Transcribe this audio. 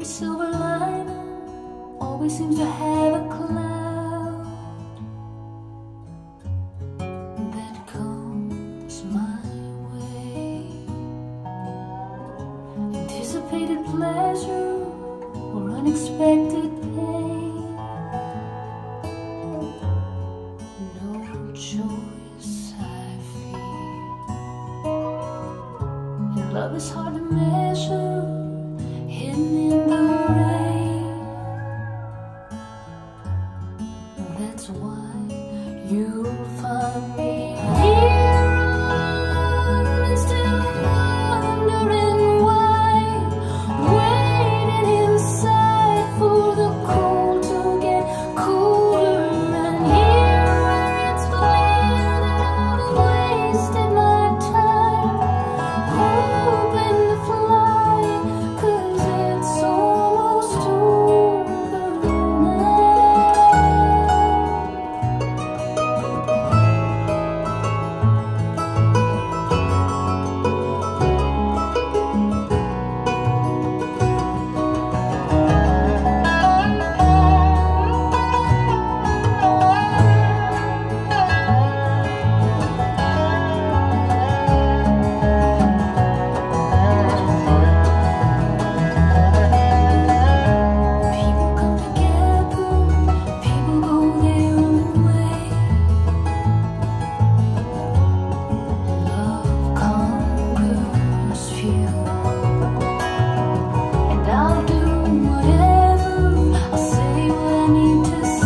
silver lining always seems to have a cloud that comes my way. Anticipated pleasure or unexpected pain, no choice I feel. And love is hard to measure, hidden in the rain. That's why you'll find me here alone and still wondering why, waiting inside for the cold to get cooler. And here where it's clear that I've wasted my time hoping to fly, 'cause it's almost over now. People come together, people go their own way. Love conquers few, and I'll do whatever, I'll say what I need to say.